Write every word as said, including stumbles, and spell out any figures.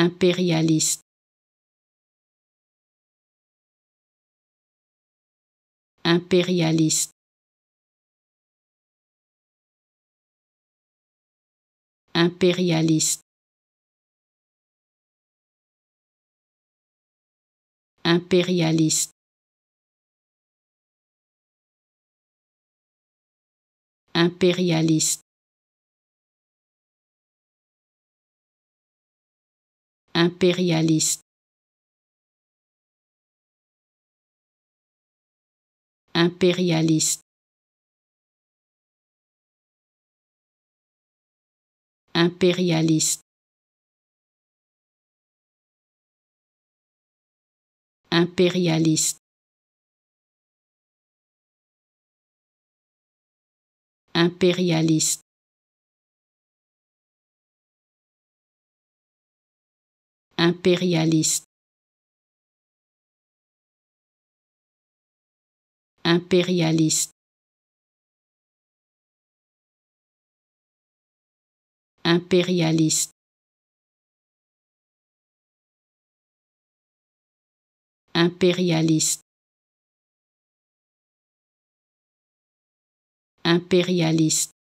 impérialiste, impérialiste, impérialiste, impérialiste, impérialiste, impérialiste, impérialiste, impérialiste, impérialiste, impérialiste, impérialiste, impérialiste, impérialiste, impérialiste, impérialiste,